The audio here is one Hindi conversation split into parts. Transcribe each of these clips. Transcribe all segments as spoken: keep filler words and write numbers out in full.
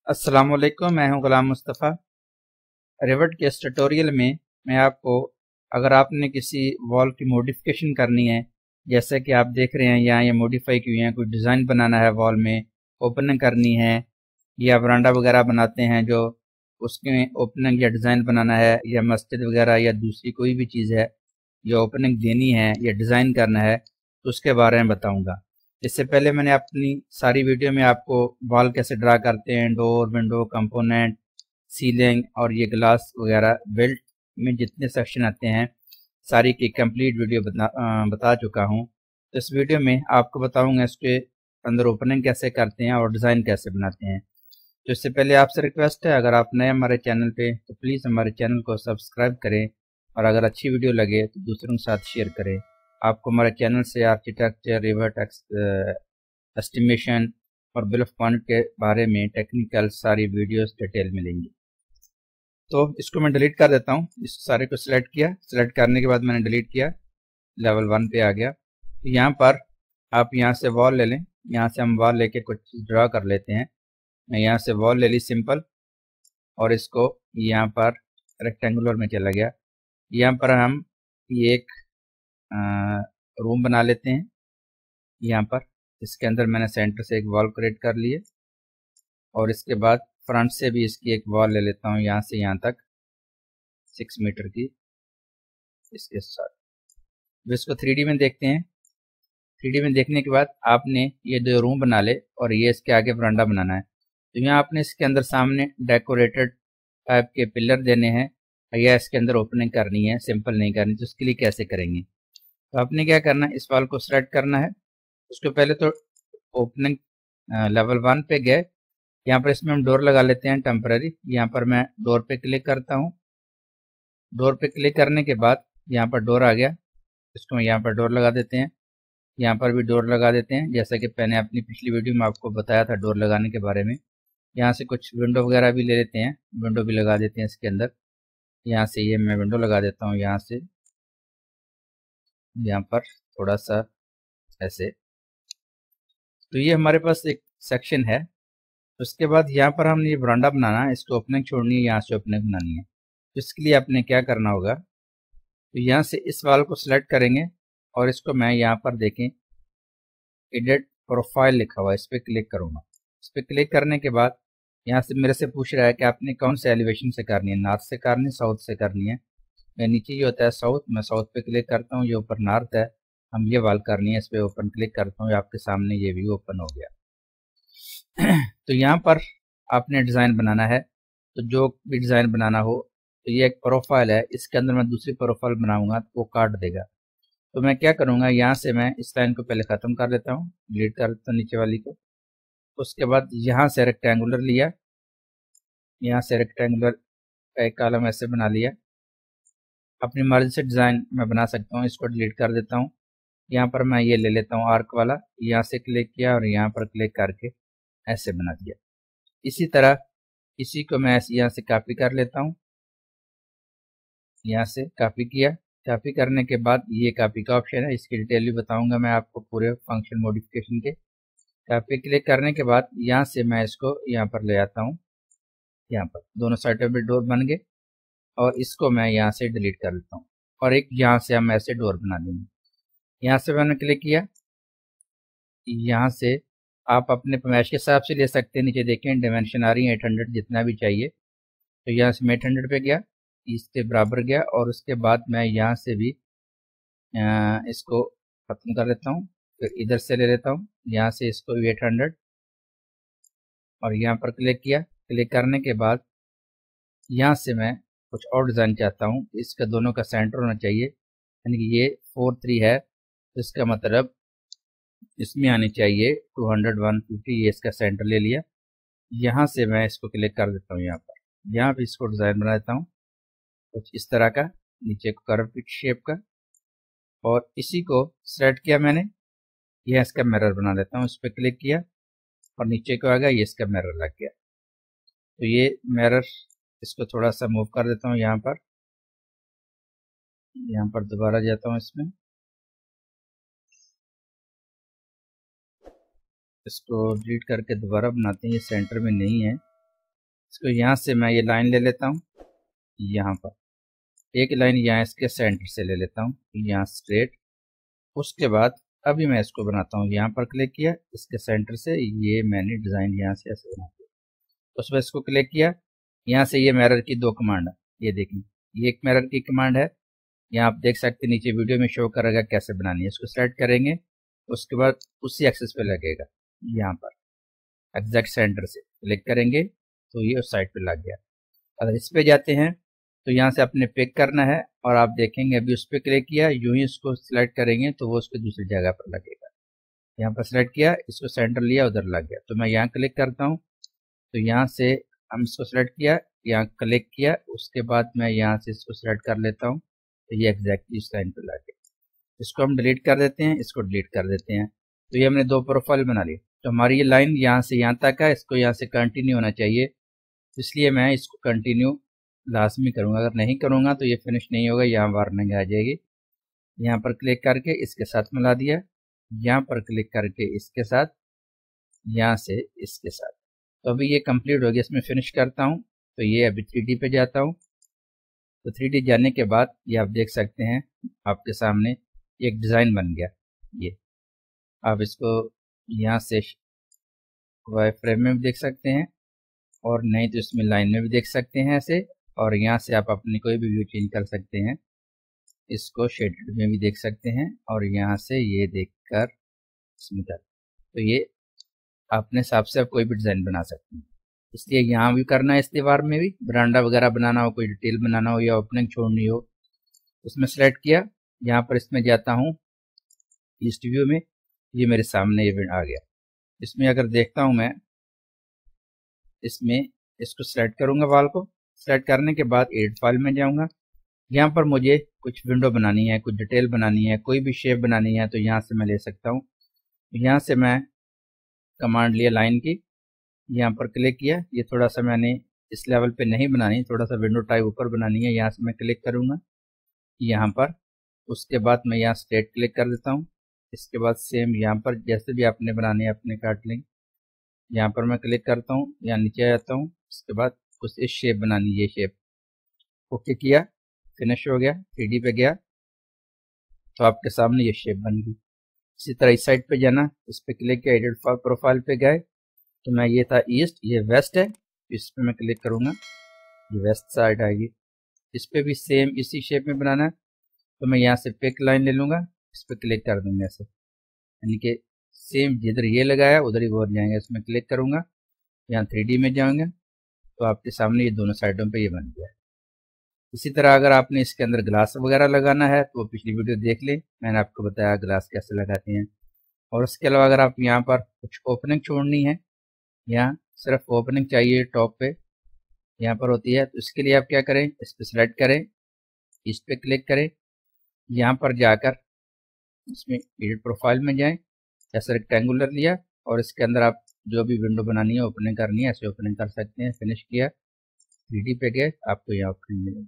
अस्सलाम वालेकुम, मैं हूं गुलाम मुस्तफ़ा। रिवट के इस ट्यूटोरियल में मैं आपको, अगर आपने किसी वॉल की मॉडिफिकेशन करनी है, जैसे कि आप देख रहे हैं यहाँ ये मॉडिफाई की हुई है, कुछ डिज़ाइन बनाना है वॉल में, ओपनिंग करनी है, या बरांडा वगैरह बनाते हैं जो उसके ओपनिंग या डिज़ाइन बनाना है, या मस्जिद वगैरह या दूसरी कोई भी चीज़ है जो ओपनिंग देनी है या डिज़ाइन करना है, तो उसके बारे में बताऊँगा। इससे पहले मैंने अपनी सारी वीडियो में आपको वॉल कैसे ड्रा करते हैं, डोर, विंडो, कंपोनेंट, सीलिंग और ये ग्लास वगैरह बिल्ट में जितने सेक्शन आते हैं सारी की कंप्लीट वीडियो बता, आ, बता चुका हूँ। तो इस वीडियो में आपको बताऊंगा इसके अंदर ओपनिंग कैसे करते हैं और डिज़ाइन कैसे बनाते हैं। तो इससे पहले आपसे रिक्वेस्ट है, अगर आप नए हमारे चैनल पे तो प्लीज़ हमारे चैनल को सब्सक्राइब करें, और अगर अच्छी वीडियो लगे तो दूसरों के साथ शेयर करें। आपको हमारे चैनल से आर्किटेक्चर, रिवर टेक्स एस्टिमेशन और बिल ऑफ क्वांटिटी के बारे में टेक्निकल सारी वीडियोस डिटेल मिलेंगी। तो इसको मैं डिलीट कर देता हूँ। इस सारे को सिलेक्ट किया, सिलेक्ट करने के बाद मैंने डिलीट किया, लेवल वन पे आ गया। तो यहाँ पर आप यहाँ से वॉल ले लें, यहाँ से हम वॉल लेके कुछ ड्रा कर लेते हैं। मैं यहाँ से वॉल ले ली सिंपल, और इसको यहाँ पर रेक्टेंगुलर में चला गया। यहाँ पर हम ये एक रूम बना लेते हैं। यहाँ पर इसके अंदर मैंने सेंटर से एक वॉल क्रिएट कर लिए, और इसके बाद फ्रंट से भी इसकी एक वॉल ले लेता हूँ, यहाँ से यहाँ तक सिक्स मीटर की इसके साथ। इसको थ्री डी में देखते हैं। थ्री डी में देखने के बाद आपने ये दो रूम बना ले, और ये इसके आगे बरांडा बनाना है। तो यहाँ आपने इसके अंदर सामने डेकोरेटेड टाइप के पिलर देने हैं, या इसके अंदर ओपनिंग करनी है, सिंपल नहीं करनी। तो उसके लिए कैसे करेंगे, तो आपने क्या करना है, इस वाल को सेलेक्ट करना है। उसके पहले तो ओपनिंग लेवल वन पे गए, यहाँ पर इसमें हम डोर लगा लेते हैं टेम्पररी। यहाँ पर मैं डोर पे क्लिक करता हूँ। डोर पे क्लिक करने के बाद यहाँ पर डोर आ गया, इसको यहाँ पर डोर लगा देते हैं। यहाँ पर भी डोर लगा देते हैं, जैसा कि मैंने अपनी पिछली वीडियो में आपको बताया था डोर लगाने के बारे में। यहाँ से कुछ विंडो वगैरह भी ले लेते हैं, विंडो भी लगा देते हैं इसके अंदर। यहाँ से ये मैं विंडो लगा देता हूँ, यहाँ से यहाँ पर थोड़ा सा ऐसे। तो ये हमारे पास एक सेक्शन है। उसके बाद यहाँ पर हमने ये बरांडा बनाना है, इसको ओपनिंग छोड़नी है, यहाँ से ओपनिंग बनानी है। तो इसके लिए आपने क्या करना होगा, तो यहाँ से इस वाल को सिलेक्ट करेंगे, और इसको मैं यहाँ पर देखें एडिट प्रोफाइल लिखा हुआ है, इस पर क्लिक करूँगा। इस पर क्लिक करने के बाद यहाँ से मेरे से पूछ रहा है कि आपने कौन से एलिवेशन से करनी है, नॉर्थ से करनी है, साउथ से करनी है। मैं नीचे ये होता है साउथ, मैं साउथ पे क्लिक करता हूँ। ये ऊपर नॉर्थ है, हम ये वाल करनी है, इस पर ओपन क्लिक करता हूँ। आपके सामने ये व्यू ओपन हो गया। तो यहाँ पर आपने डिज़ाइन बनाना है, तो जो भी डिज़ाइन बनाना हो, तो ये एक प्रोफाइल है, इसके अंदर मैं दूसरी प्रोफाइल बनाऊंगा तो वो काट देगा। तो मैं क्या करूँगा, यहाँ से मैं इस लाइन को पहले ख़त्म कर देता हूँ, डिलीट कर देता हूँ नीचे वाली को। उसके बाद यहाँ से रेक्टेंगुलर लिया, यहाँ से रेक्टेंगुलर का एक कॉलम ऐसे बना लिया। अपनी मर्जी से डिज़ाइन मैं बना सकता हूँ, इसको डिलीट कर देता हूँ। यहाँ पर मैं ये ले लेता हूँ आर्क वाला, यहाँ से क्लिक किया और यहाँ पर क्लिक करके ऐसे बना दिया। इसी तरह इसी को मैं यहाँ से कॉपी कर लेता हूँ, यहाँ से कॉपी किया। कॉपी करने के बाद ये कॉपी का ऑप्शन है, इसकी डिटेल भी बताऊंगा मैं आपको पूरे फंक्शन मॉडिफिकेशन के। कॉपी क्लिक करने के बाद यहाँ से मैं इसको यहाँ पर ले आता हूँ। यहाँ पर दोनों साइड पे डोर बन गए, और इसको मैं यहाँ से डिलीट कर लेता हूँ, और एक यहाँ से हम ऐसे डोर बना देंगे। यहाँ से मैंने क्लिक किया, यहाँ से आप अपने पैमाइश के हिसाब से ले सकते हैं। नीचे देखें डायमेंशन आ रही है एट हंड्रेड, जितना भी चाहिए। तो यहाँ से मैं एट हंड्रेड पे गया, इसके बराबर गया, और उसके बाद मैं यहाँ से भी आ, इसको खत्म कर लेता हूँ। फिर इधर से ले लेता हूँ, यहाँ से इसको भी एट हंड्रेड, और यहाँ पर क्लिक किया। क्लिक करने के बाद यहाँ से मैं कुछ और डिज़ाइन चाहता हूँ, इसका दोनों का सेंटर होना चाहिए, यानी कि ये फोर थ्री है, तो इसका मतलब इसमें आनी चाहिए टू हंड्रेड वन फिफ्टी। ये इसका सेंटर ले लिया। यहाँ से मैं इसको क्लिक कर देता हूँ, यहाँ पर यहाँ भी इसको डिज़ाइन बना देता हूँ कुछ इस तरह का, नीचे को कर्व फिट शेप का। और इसी को सेलेक्ट किया मैंने, यह इसका मिरर बना देता हूँ। इस पर क्लिक किया और नीचे को आ गया, ये इसका मिरर लग गया। तो ये मिरर, इसको थोड़ा सा मूव कर देता हूँ यहाँ पर। यहाँ पर दोबारा जाता हूँ, इसमें इसको डिलीट करके दोबारा बनाते हैं, ये सेंटर में नहीं है। इसको यहाँ से मैं ये लाइन ले लेता हूँ, यहाँ पर एक लाइन यहाँ इसके सेंटर से ले लेता हूँ, यहाँ स्ट्रेट। उसके बाद अभी मैं इसको बनाता हूँ, यहाँ पर क्लिक किया, इसके सेंटर से ये मैंने डिज़ाइन यहाँ से ऐसे बना दिया। उस पर इसको क्लिक किया, यहाँ से ये मिरर की दो कमांड है, ये देखिए ये एक मिरर की कमांड है, यहाँ आप देख सकते हैं नीचे वीडियो में शो करेगा कैसे बनानी है। इसको सेलेक्ट करेंगे, उसके बाद उसी एक्सेस पे लगेगा, यहाँ पर एग्जैक्ट सेंटर से क्लिक करेंगे तो ये उस साइड पे लग गया। अगर इस पे जाते हैं तो यहाँ से अपने पिक करना है और आप देखेंगे अभी उस पर क्लिक किया, यूं ही इसको सिलेक्ट करेंगे तो वो उसके दूसरी जगह पर लगेगा। यहाँ पर सिलेक्ट किया, इसको सेंटर लिया, उधर लग गया। तो मैं यहाँ क्लिक करता हूँ, तो यहाँ से हम इसको सिलेक्ट किया, यहाँ क्लिक किया, उसके बाद मैं यहाँ से इसको सिलेक्ट कर लेता हूँ, तो ये एग्जैक्टली इस लाइन पर लग गया। इसको हम डिलीट कर देते हैं, इसको डिलीट कर देते हैं। तो ये हमने दो प्रोफाइल बना ली। तो हमारी ये लाइन यहाँ से यहाँ तक है, इसको यहाँ से कंटिन्यू होना चाहिए, इसलिए मैं इसको कंटिन्यू लाजमी करूँगा। अगर नहीं करूँगा तो ये फिनिश नहीं होगा, यहाँ वार्निंग आ जाएगी। यहाँ पर क्लिक करके इसके साथ मिला दिया, यहाँ पर क्लिक करके इसके साथ, यहाँ से इसके साथ। तो अभी ये कंप्लीट हो गया। इसमें फिनिश करता हूँ, तो ये अभी थ्री डी पे जाता हूँ। तो थ्री डी जाने के बाद ये आप देख सकते हैं आपके सामने एक डिज़ाइन बन गया। ये आप इसको यहाँ से वाई फ्रेम में भी देख सकते हैं, और नहीं तो इसमें लाइन में भी देख सकते हैं ऐसे। और यहाँ से आप अपनी कोई भी व्यू चेंज कर सकते हैं, इसको शेडेड में भी देख सकते हैं, और यहाँ से ये देखकर इसमें कर, तो ये अपने हिसाब से आप कोई भी डिज़ाइन बना सकते हैं। इसलिए यहाँ भी करना है, इस दीवार में भी बरांडा वगैरह बनाना हो, कोई डिटेल बनाना हो या ओपनिंग छोड़नी हो, उसमें सेलेक्ट किया, यहाँ पर इसमें जाता हूँ ईस्ट व्यू में, ये मेरे सामने ये आ गया। इसमें अगर देखता हूँ मैं, इसमें इसको सेलेक्ट करूँगा, वाल को सेलेक्ट करने के बाद एडिट फाइल में जाऊँगा। यहाँ पर मुझे कुछ विंडो बनानी है, कुछ डिटेल बनानी है, कोई भी शेप बनानी है, तो यहाँ से मैं ले सकता हूँ। यहाँ से मैं कमांड लिया लाइन की, यहाँ पर क्लिक किया, ये थोड़ा सा मैंने इस लेवल पे नहीं बनानी, थोड़ा सा विंडो टाइप ऊपर बनानी है। यहाँ से मैं क्लिक करूँगा यहाँ पर, उसके बाद मैं यहाँ स्ट्रेट क्लिक कर देता हूँ। इसके बाद सेम यहाँ पर जैसे भी आपने बनानी है अपने काट लेंगे। यहाँ पर मैं क्लिक करता हूँ, यहाँ नीचे आ जाता हूँ, इसके बाद कुछ इस शेप बनानी, ये शेप ओके किया, फिनिश हो गया। थ्री डी पे गया तो आपके सामने ये शेप बन गई। इसी तरह इस साइड पे जाना, इस पे क्लिक किया, एडिट प्रोफाइल पे गए, तो मैं ये था ईस्ट, ये वेस्ट है, इस पे मैं क्लिक करूँगा, ये वेस्ट साइड आएगी। इस पे भी सेम इसी शेप में बनाना है, तो मैं यहाँ से पिक लाइन ले लूँगा, इस पर क्लिक कर दूँगा ऐसे, यानी कि सेम जिधर ये लगाया उधर ही वो जाएंगे। इसमें क्लिक करूँगा, यहाँ थ्री डी में जाएंगे, तो आपके सामने ये दोनों साइडों पे ये बन गया है। इसी तरह अगर आपने इसके अंदर ग्लास वगैरह लगाना है तो पिछली वीडियो देख लें, मैंने आपको बताया ग्लास कैसे लगाते हैं। और उसके अलावा अगर आप यहाँ पर कुछ ओपनिंग छोड़नी है, यहाँ सिर्फ ओपनिंग चाहिए टॉप पे यहाँ पर होती है, तो इसके लिए आप क्या करें, इस पर सेलेक्ट करें, इस पर क्लिक करें, यहाँ पर जाकर इसमें एडिट प्रोफाइल में जाएं, ऐसा रेक्टेंगुलर लिया और इसके अंदर आप जो भी विंडो बनानी है ओपनिंग करनी है ऐसे ओपनिंग कर सकते हैं। फिनिश किया, थ्री डी पे गए, आपको यहाँ ओपनिंग मिलेगी।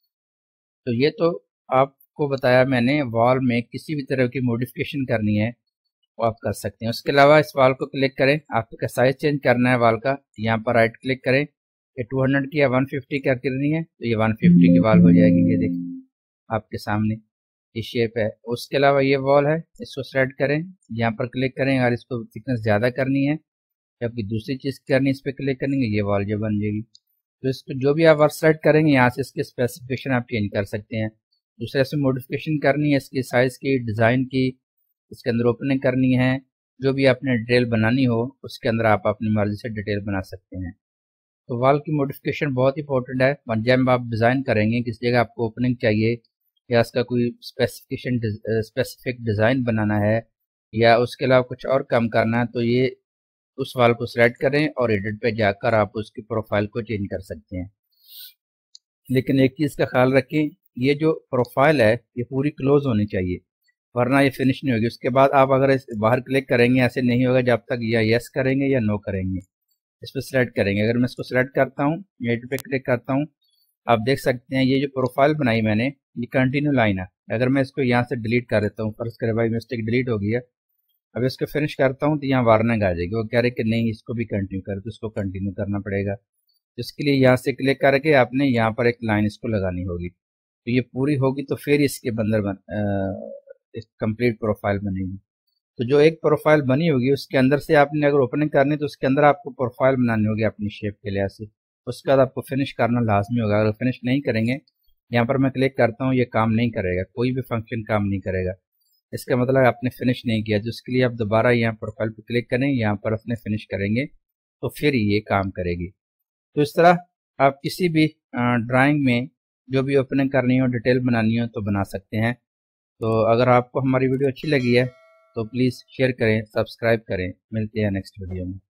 तो ये तो आपको बताया मैंने, वॉल में किसी भी तरह की मॉडिफिकेशन करनी है वो आप कर सकते हैं। उसके अलावा इस वॉल को क्लिक करें, आपका साइज चेंज करना है वॉल का, यहाँ पर राइट क्लिक करें, ये टू हंड्रेड की या वन फिफ्टी कर करनी है, तो ये वन फिफ्टी की वॉल हो जाएगी। ये देखिए आपके सामने ये शेप है। उसके अलावा ये वॉल है, इसको सेलेक्ट करें, यहाँ पर क्लिक करें, अगर इसको थिकनेस ज़्यादा करनी है या आपकी दूसरी चीज़ करनी है, इस पर क्लिक करेंगे, ये वॉल जो बन जाएगी। तो इसको जो भी आप वर्क सेलेक्ट करेंगे यहाँ से इसकी स्पेसिफिकेशन आप चेंज कर सकते हैं। दूसरे से मॉडिफिकेशन करनी है इसकी साइज़ की, डिज़ाइन की, इसके अंदर ओपनिंग करनी है, जो भी आपने डिटेल बनानी हो उसके अंदर आप अपनी मर्जी से डिटेल बना सकते हैं। तो वॉल की मॉडिफिकेशन बहुत इंपॉर्टेंट है। जब आप डिज़ाइन करेंगे किसी जगह आपको ओपनिंग चाहिए या इसका कोई स्पेसिफिकेशन स्पेसिफिक डिज़ाइन बनाना है या उसके अलावा कुछ और कम करना है, तो ये उस वाल को सिलेक्ट करें और एडिट पे जाकर आप उसकी प्रोफाइल को चेंज कर सकते हैं। लेकिन एक चीज़ का ख्याल रखें, ये जो प्रोफाइल है ये पूरी क्लोज होनी चाहिए, वरना ये फिनिश नहीं होगी। उसके बाद आप अगर इस बाहर क्लिक करेंगे ऐसे नहीं होगा जब तक या यस करेंगे या नो करेंगे। इस पर सिलेक्ट करेंगे, अगर मैं इसको सिलेक्ट करता हूँ, एडिट पे क्लिक करता हूँ, आप देख सकते हैं ये जो प्रोफाइल बनाई मैंने ये कंटिन्यू लाइन है। अगर मैं इसको यहाँ से डिलीट कर देता हूँ, फर्स्ट करे भाई मिस्टेक डिलीट हो गई है, अब इसको फिनिश करता हूँ तो यहाँ वार्निंग आ जाएगी, वो कह रहे कि नहीं इसको भी कंटिन्यू कर, तो इसको कंटिन्यू करना पड़ेगा। जिसके लिए यहाँ से क्लिक करके आपने यहाँ पर एक लाइन इसको लगानी होगी। तो ये पूरी होगी तो फिर इसके अंदर बन कंप्लीट प्रोफाइल बनेगी। तो जो एक प्रोफाइल बनी होगी उसके अंदर से आपने अगर ओपनिंग करनी तो उसके अंदर आपको प्रोफाइल बनानी होगी अपनी शेप के लिहाज से। उसके बाद आपको फिनिश करना लाजमी होगा। अगर फिनिश नहीं करेंगे, यहाँ पर मैं क्लिक करता हूँ, ये काम नहीं करेगा, कोई भी फंक्शन काम नहीं करेगा। इसका मतलब आपने फिनिश नहीं किया, जिसके लिए आप दोबारा यहाँ प्रोफाइल पर क्लिक करें, यहाँ पर अपने फिनिश करेंगे तो फिर ये काम करेगी। तो इस तरह आप किसी भी ड्राइंग में जो भी ओपनिंग करनी हो, डिटेल बनानी हो तो बना सकते हैं। तो अगर आपको हमारी वीडियो अच्छी लगी है तो प्लीज़ शेयर करें, सब्सक्राइब करें। मिलते हैं नेक्स्ट वीडियो में।